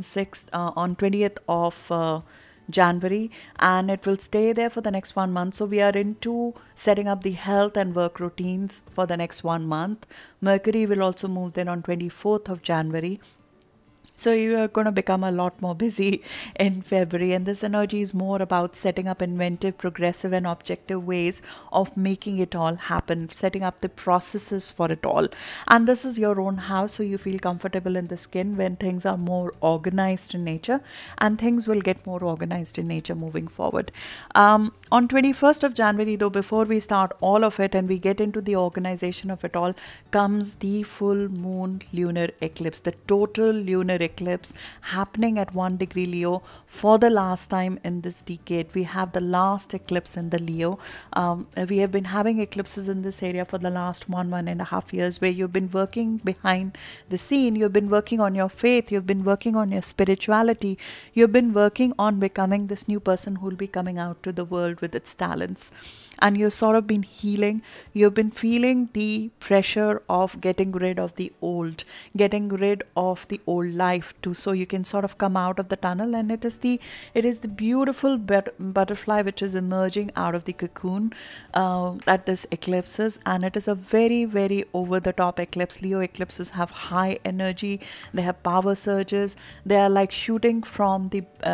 20th of January, and it will stay there for the next 1 month. So we are into setting up the health and work routines for the next 1 month. Mercury will also move there on 24th of January. So you are going to become a lot more busy in February, and this energy is more about setting up inventive, progressive and objective ways of making it all happen, setting up the processes for it all. And this is your own house, so you feel comfortable in the skin when things are more organized in nature, and things will get more organized in nature moving forward. On 21st of January though, before we start all of it and we get into the organization of it all, comes the full moon lunar eclipse, the total lunar eclipse happening at 1 degree Leo for the last time in this decade. We have the last eclipse in the Leo. We have been having eclipses in this area for the last 1.5 years, where you've been working behind the scene, you've been working on your faith, you've been working on your spirituality, you've been working on becoming this new person who will be coming out to the world with its talents. And you've sort of been healing. You've been feeling the pressure of getting rid of the old, getting rid of the old life too, so you can sort of come out of the tunnel. And it is the beautiful butterfly which is emerging out of the cocoon that this eclipse is. And it is a very, very over the top eclipse. Leo eclipses have high energy, they have power surges, they are like shooting from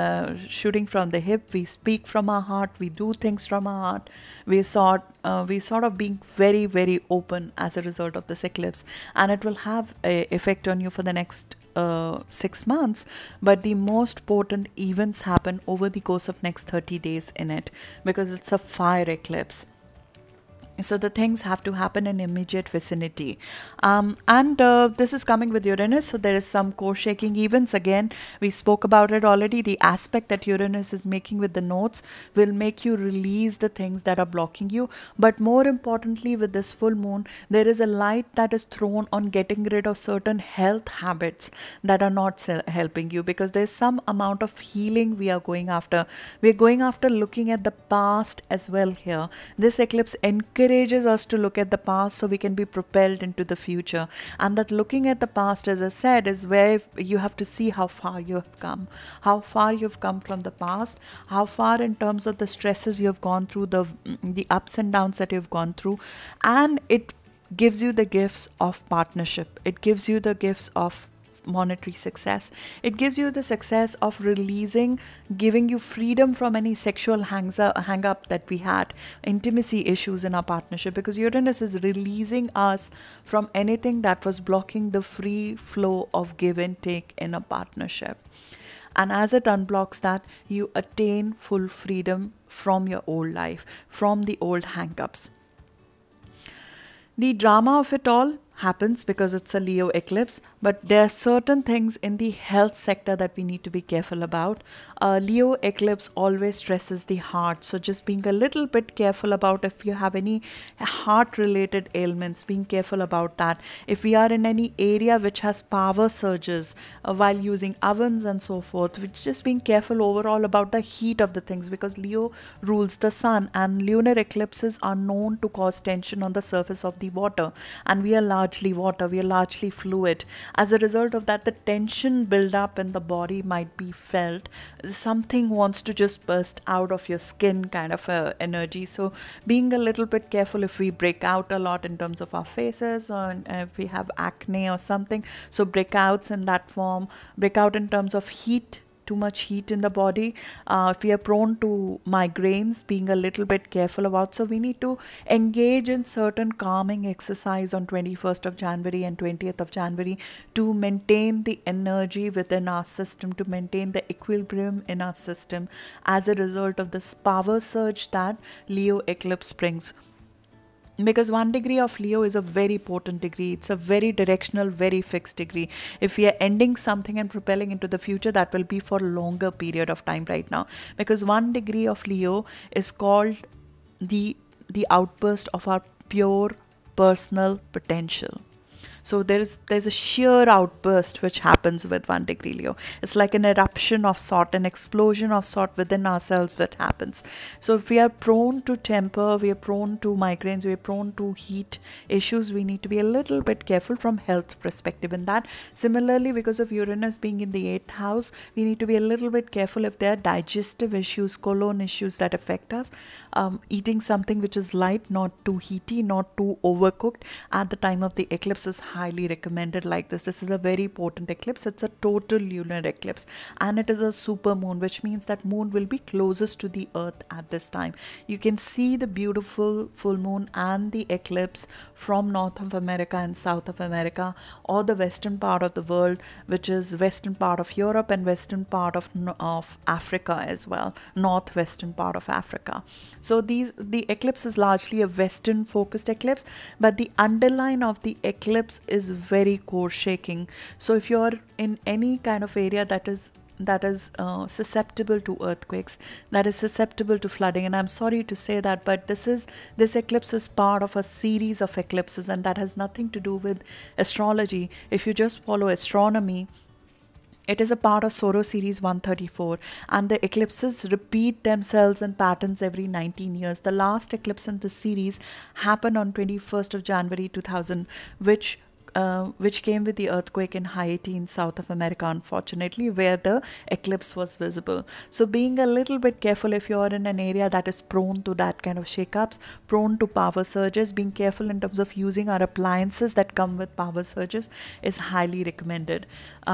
the hip. We speak from our heart, we do things from our heart. We sort of being very, very open as a result of this eclipse, and it will have an effect on you for the next 6 months. But the most potent events happen over the course of next 30 days in it, because it's a fire eclipse. So the things have to happen in immediate vicinity. This is coming with Uranus, so there is some core shaking events. Again, we spoke about it already. The aspect that Uranus is making with the nodes will make you release the things that are blocking you. But more importantly, with this full moon, there is a light that is thrown on getting rid of certain health habits that are not helping you, because there's some amount of healing we are going after. We're going after looking at the past as well here. This eclipse encourages us to look at the past so we can be propelled into the future. And that looking at the past, as I said, is where you have to see how far you have come, how far you've come from the past, how far in terms of the stresses you have gone through, the ups and downs that you've gone through. And it gives you the gifts of partnership. It gives you the gifts of monetary success. It gives you the success of releasing, giving you freedom from any sexual hang up that we had, intimacy issues in our partnership, because Uranus is releasing us from anything that was blocking the free flow of give and take in a partnership. And as it unblocks that, you attain full freedom from your old life, from the old hang-ups. The drama of it all happens because it's a Leo eclipse, but there are certain things in the health sector that we need to be careful about. Leo eclipse always stresses the heart, so just being a little bit careful about if you have any heart related ailments, being careful about that. If we are in any area which has power surges while using ovens and so forth, which just being careful overall about the heat of the things, because Leo rules the sun and lunar eclipses are known to cause tension on the surface of the water, and we are largely water, we are largely fluid. As a result of that, the tension build up in the body might be felt. Something wants to just burst out of your skin kind of energy. So being a little bit careful if we break out a lot in terms of our faces, or if we have acne or something. So breakouts in that form, breakout in terms of heat, too much heat in the body. If we are prone to migraines, being a little bit careful about. So we need to engage in certain calming exercise on 21st of January and 20th of January to maintain the energy within our system, to maintain the equilibrium in our system as a result of this power surge that Leo eclipse brings. Because 1 degree of Leo is a very potent degree. It's a very directional, very fixed degree. If we are ending something and propelling into the future, that will be for a longer period of time right now. Because 1 degree of Leo is called the outburst of our pure personal potential. So there's a sheer outburst which happens with 1 degree Leo. It's like an eruption of sort, an explosion of sort within ourselves that happens. So if we are prone to temper, we are prone to migraines, we are prone to heat issues, we need to be a little bit careful from health perspective in that. Similarly, because of Uranus being in the 8th house, we need to be a little bit careful if there are digestive issues, colon issues that affect us. Eating something which is light, not too heaty, not too overcooked at the time of the eclipse is highly recommended like this. This is a very potent eclipse. It's a total lunar eclipse and it is a super moon, which means that moon will be closest to the earth at this time. You can see the beautiful full moon and the eclipse from North of America and South of America, or the western part of the world, which is western part of Europe and western part of Africa as well, northwestern part of Africa. So the eclipse is largely a western focused eclipse, but the underline of the eclipse is very core shaking. So if you're in any kind of area that is susceptible to earthquakes, that is susceptible to flooding, and I'm sorry to say that, but this eclipse is part of a series of eclipses, and that has nothing to do with astrology. If you just follow astronomy, it is a part of Solar series 134, and the eclipses repeat themselves in patterns every 19 years. The last eclipse in this series happened on 21st of January 2000, which came with the earthquake in Haiti in South of America, unfortunately, where the eclipse was visible. So being a little bit careful if you're in an area that is prone to that kind of shakeups, prone to power surges, being careful in terms of using our appliances that come with power surges is highly recommended.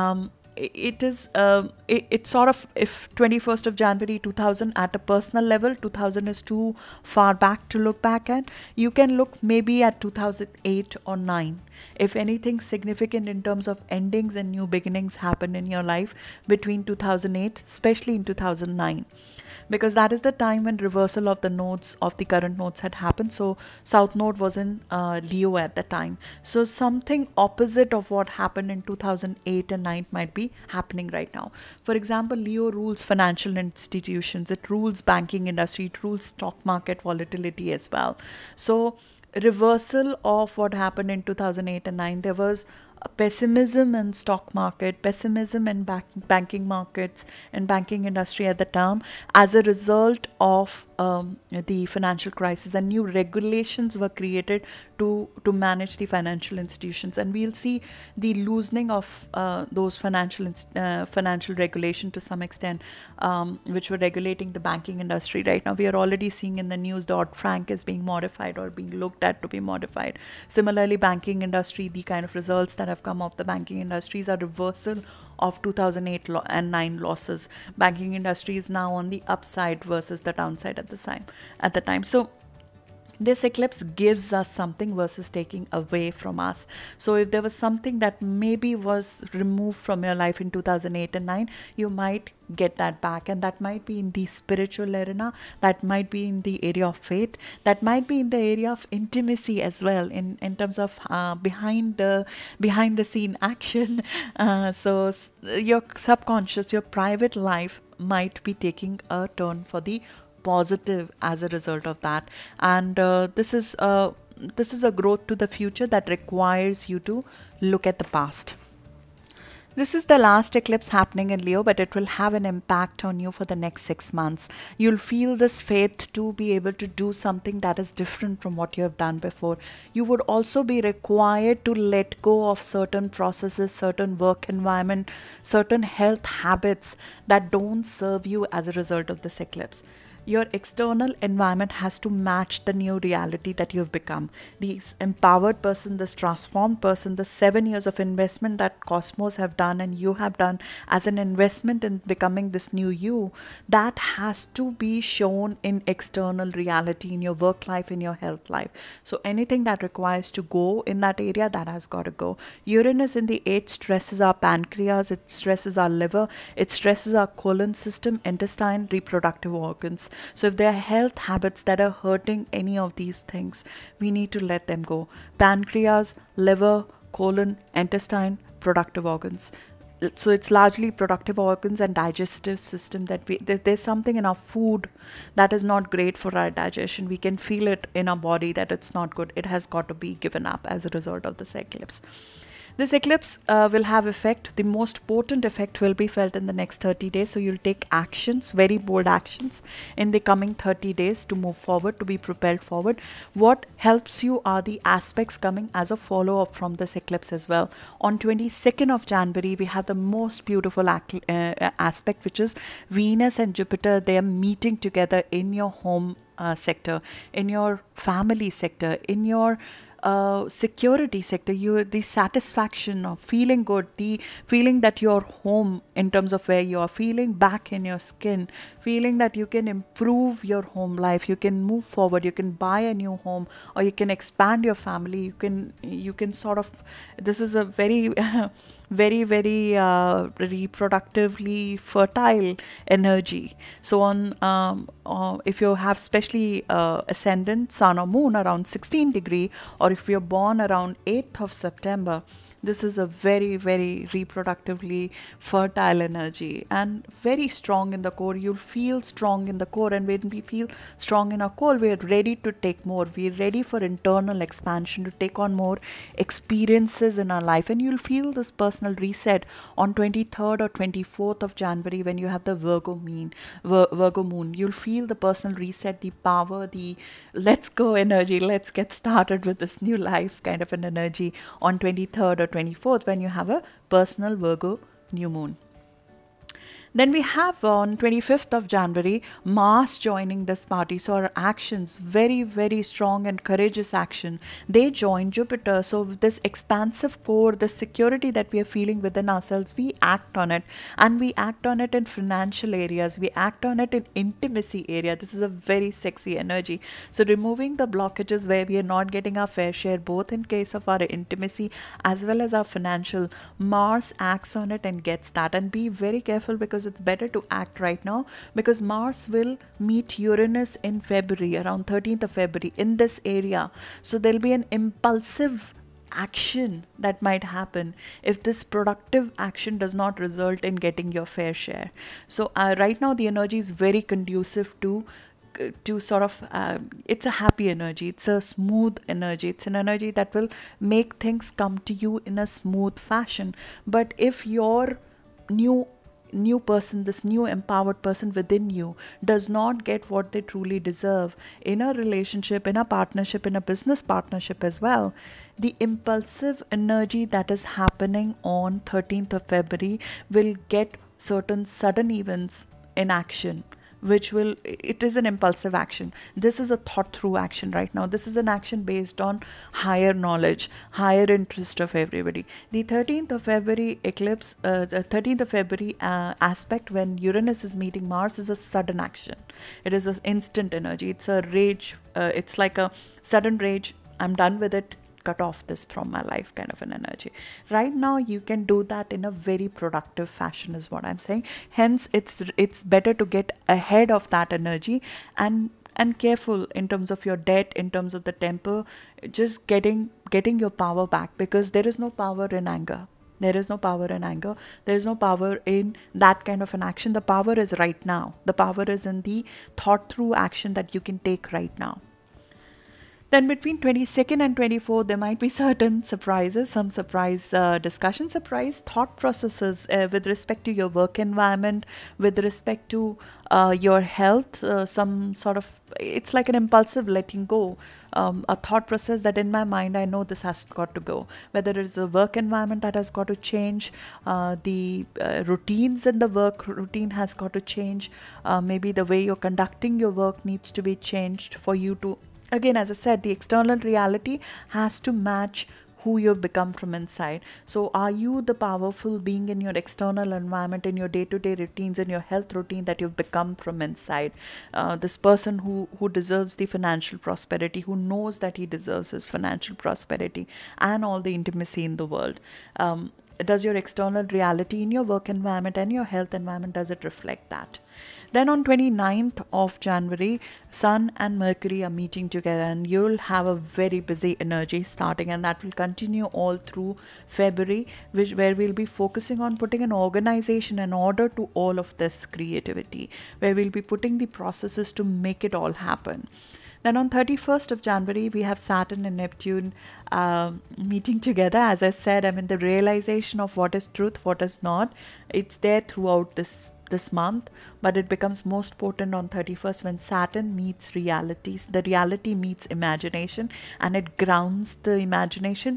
It's sort of, if 21st of January 2000 at a personal level, 2000 is too far back to look back at, you can look maybe at 2008 or 9. If anything significant in terms of endings and new beginnings happened in your life between 2008, especially in 2009. Because that is the time when reversal of the nodes, of the current nodes, had happened. So South Node was in Leo at the time. So something opposite of what happened in 2008 and 9 might be happening right now. For example, Leo rules financial institutions, it rules banking industry, it rules stock market volatility as well. So reversal of what happened in 2008 and 9, there was pessimism in stock market, pessimism in banking markets and banking industry at the time as a result of the financial crisis, and new regulations were created to manage the financial institutions, and we'll see the loosening of those financial regulation to some extent, which were regulating the banking industry. Right now we are already seeing in the news Dodd-Frank is being modified or being looked at to be modified. Similarly, banking industry, the kind of results that have come of the banking industries are reversal of 2008 and 9 losses. Banking industry is now on the upside versus the downside at the time. So This eclipse gives us something versus taking away from us. So if there was something that maybe was removed from your life in 2008 and 9, you might get that back, and that might be in the spiritual arena, that might be in the area of faith, that might be in the area of intimacy as well, in terms of behind the scene action. Your subconscious, your private life might be taking a turn for the positive as a result of that. And this is a growth to the future that requires you to look at the past. This is the last eclipse happening in Leo, but it will have an impact on you for the next 6 months. You'll feel this faith to be able to do something that is different from what you have done before. You would also be required to let go of certain processes, certain work environment, certain health habits that don't serve you as a result of this eclipse. Your external environment has to match the new reality that you've become. This empowered person, this transformed person, the 7 years of investment that Cosmos have done and you have done as an investment in becoming this new you, that has to be shown in external reality, in your work life, in your health life. So anything that requires to go in that area, that has got to go. Uranus in the 8th stresses our pancreas, it stresses our liver, it stresses our colon system, intestine, reproductive organs. So if there are health habits that are hurting any of these things, we need to let them go. Pancreas, liver, colon, intestine, productive organs. So it's largely productive organs and digestive system that there's something in our food that is not great for our digestion. We can feel it in our body that it's not good. It has got to be given up as a result of this eclipse. This eclipse will have effect. The most potent effect will be felt in the next 30 days. So you'll take actions, very bold actions in the coming 30 days to move forward, to be propelled forward. What helps you are the aspects coming as a follow-up from this eclipse as well. On 22nd of January, we have the most beautiful aspect, which is Venus and Jupiter. They are meeting together in your home sector, in your family sector, in your security sector. The satisfaction of feeling good, the feeling that you're home in terms of where you are, feeling back in your skin, feeling that you can improve your home life, you can move forward, you can buy a new home, or you can expand your family, you can sort of, this is a very very reproductively fertile energy. So on if you have especially ascendant sun or moon around 16 degree, or if you're born around 8th of September, this is a very reproductively fertile energy and very strong in the core. You'll feel strong in the core, and when we feel strong in our core, we're ready to take more. We're ready for internal expansion, to take on more experiences in our life. And you'll feel this personal reset on 23rd or 24th of January when you have the Virgo moon. You'll feel the personal reset, the power, the let's go energy, let's get started with this new life kind of an energy on 23rd or 24th when you have a personal Virgo new moon. Then we have on 25th of January, Mars joining this party. So our actions, very strong and courageous action, they join Jupiter. So this expansive core, the security that we are feeling within ourselves, we act on it. And we act on it in financial areas. We act on it in intimacy area. This is a very sexy energy. So removing the blockages where we are not getting our fair share, both in case of our intimacy as well as our financial, Mars acts on it and gets that. And be very careful, because it's better to act right now, because Mars will meet Uranus in February, around 13th of February in this area. So there'll be an impulsive action that might happen if this productive action does not result in getting your fair share. So right now the energy is very conducive to sort of it's a happy energy, it's a smooth energy, it's an energy that will make things come to you in a smooth fashion. But if your new person, this new empowered person within you, does not get what they truly deserve in a relationship, in a partnership, in a business partnership as well, the impulsive energy that is happening on 13th of February will get certain sudden events in action, which will, it is an impulsive action. This is a thought through action right now. This is an action based on higher knowledge, higher interest of everybody. The 13th of February eclipse, the 13th of February aspect when Uranus is meeting Mars is a sudden action. It is an instant energy. It's a rage. It's like a sudden rage. I'm done with it. Cut off this from my life kind of an energy. Right now you can do that in a very productive fashion is what I'm saying. Hence it's better to get ahead of that energy and careful in terms of your debt, in terms of the temper, just getting your power back, because there is no power in anger. There is no power in anger. There is no power in that kind of an action. The power is right now. The power is in the thought through action that you can take right now. Then between 22nd and 24th, there might be certain surprises, some surprise discussion, surprise thought processes with respect to your work environment, with respect to your health, some sort of, it's like an impulsive letting go, a thought process that in my mind, I know this has got to go. Whether it's a work environment that has got to change, the routines in the work routine has got to change, maybe the way you're conducting your work needs to be changed for you to, again, as I said, the external reality has to match who you've become from inside. So are you the powerful being in your external environment, in your day-to-day routines, in your health routine that you've become from inside? This person who deserves the financial prosperity, who knows that he deserves his financial prosperity and all the intimacy in the world. Does your external reality in your work environment and your health environment, does it reflect that? Then on 29th of January, Sun and Mercury are meeting together, and you'll have a very busy energy starting, and that will continue all through February, where we'll be focusing on putting an organization and order to all of this creativity, where we'll be putting the processes to make it all happen. Then on 31st of January, we have Saturn and Neptune meeting together. As I said, I mean, the realization of what is truth, what is not, it's there throughout this month, but it becomes most potent on 31st when Saturn meets realities. The reality meets imagination, and it grounds the imagination.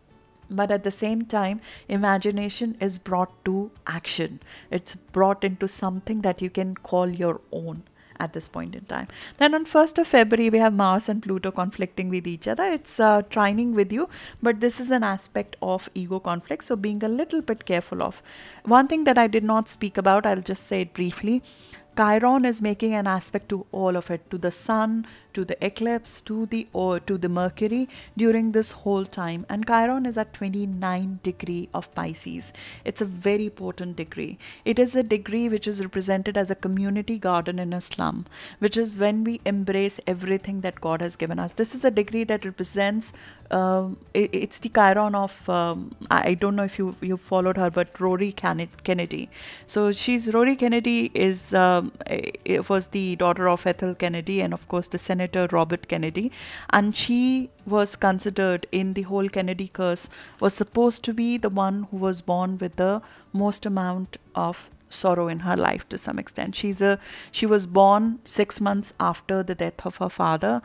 But at the same time, imagination is brought to action. It's brought into something that you can call your own at this point in time. Then on 1st of February, we have Mars and Pluto conflicting with each other. It's trining with you, but this is an aspect of ego conflict, so being a little bit careful of. One thing that I did not speak about, I'll just say it briefly. Chiron is making an aspect to all of it, to the Sun, to the eclipse, to the Mercury during this whole time. And Chiron is at 29 degree of Pisces. It's a very potent degree. It is a degree which is represented as a community garden in a slum, which is when we embrace everything that God has given us. This is a degree that represents, it's the Chiron of, I don't know if you followed her, but Rory Kennedy. So Rory Kennedy was the daughter of Ethel Kennedy and of course the Senator Robert Kennedy, and she was considered in the whole Kennedy curse, was supposed to be the one who was born with the most amount of sorrow in her life to some extent. She was born 6 months after the death of her father.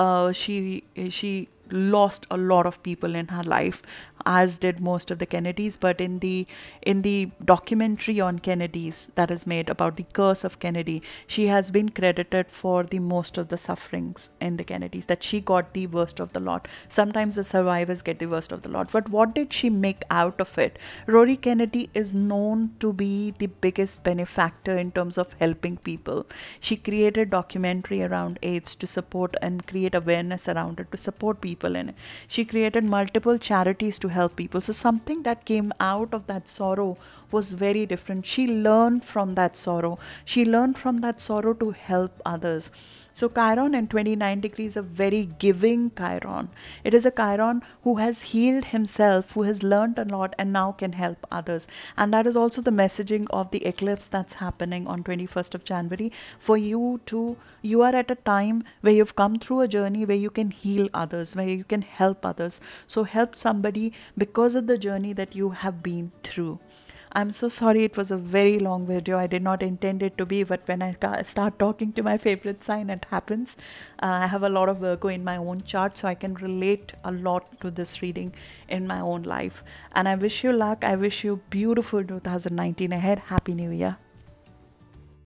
She lost a lot of people in her life, as did most of the Kennedys. But in the documentary on Kennedys that is made about the curse of Kennedy, she has been credited for the most of the sufferings in the Kennedys, that she got the worst of the lot. Sometimes the survivors get the worst of the lot, but what did she make out of it? Rory Kennedy is known to be the biggest benefactor in terms of helping people. She created documentary around AIDS to support and create awareness around it, to support people in it. She created multiple charities to help people. So something that came out of that sorrow was very different. She learned from that sorrow. She learned from that sorrow to help others. So Chiron in 29 degrees is a very giving Chiron. It is a Chiron who has healed himself, who has learned a lot and now can help others. And that is also the messaging of the eclipse that's happening on 21st of January. For you are at a time where you've come through a journey where you can heal others, where you can help others. So help somebody because of the journey that you have been through. I'm so sorry, it was a very long video. I did not intend it to be, but when I start talking to my favorite sign, it happens. I have a lot of Virgo in my own chart, so I can relate a lot to this reading in my own life. And I wish you luck. I wish you beautiful 2019 ahead. Happy New Year.